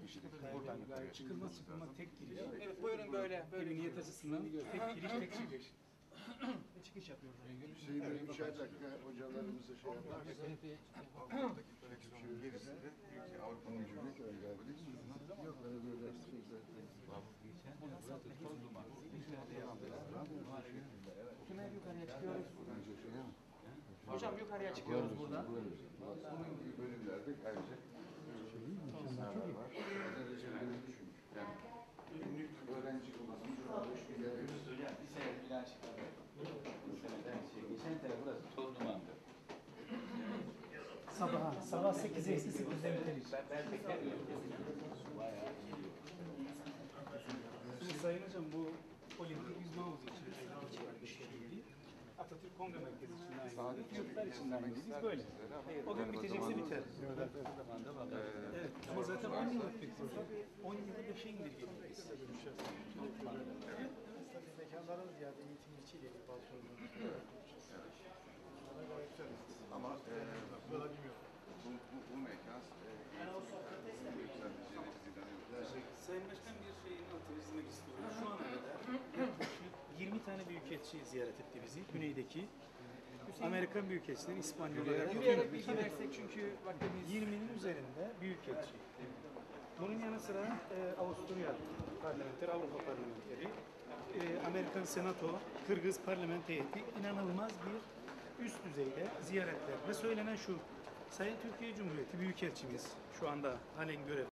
Buradan yukarıya Çıkılmaz tek giriş. Evet, buyurun böyle. Emniyet açısından tek giriş tek çıkış. Çıkış yapıyoruz. Böyle üçer dakika hocalarımıza şey yaparız. Televizyonun gerisinde büyük Avrupa Büyük öyle. Yok böyle böyle Tünel yukarıya çıkıyoruz. Hocam yukarıya çıkıyoruz buradan. Bunun gibi bölümlerde ayrıca insanlar var. Yani günlük öğrenci kullanımı 3 milyar Hocam bir sene plan çıkardı. Bu seneden geçen sene burası toz dumandı. Sabah 8'e eksi 8'de biteriz. Ben beklemiyorum. Bayağı iyi. Şimdi Sayın Hocam bu olimpik yüzme havuzu için bir şey değil. Atatürk Kongre Merkezi için de aynı. Fiyatlar için de aynı. Biz böyle. O gün bitecekse biter. Evet. Ama zaten 10 yıllık bir proje. 10 yılı 5'e indirgedik. Mekanların ziyade eğitimciyle bazı sorunlar. ama bu mekan Sayın Başkan bir şeyin altını çizmek istiyorum. Şu ana kadar yaklaşık 20 tane büyükelçi ziyaret etti bizi. Güneydeki Amerikan büyükelçileri, İspanyollar. Yürüyerek bilgi versek çünkü vaktimiz 20'nin üzerinde büyükelçi. Bunun yanı sıra Avusturya parlamenteri, Avrupa parlamenteri, Amerikan Senato, Kırgız parlamento heyeti inanılmaz bir üst düzeyde ziyaretler. Ve söylenen şu, Sayın Türkiye Cumhuriyeti Büyükelçimiz şu anda halen görev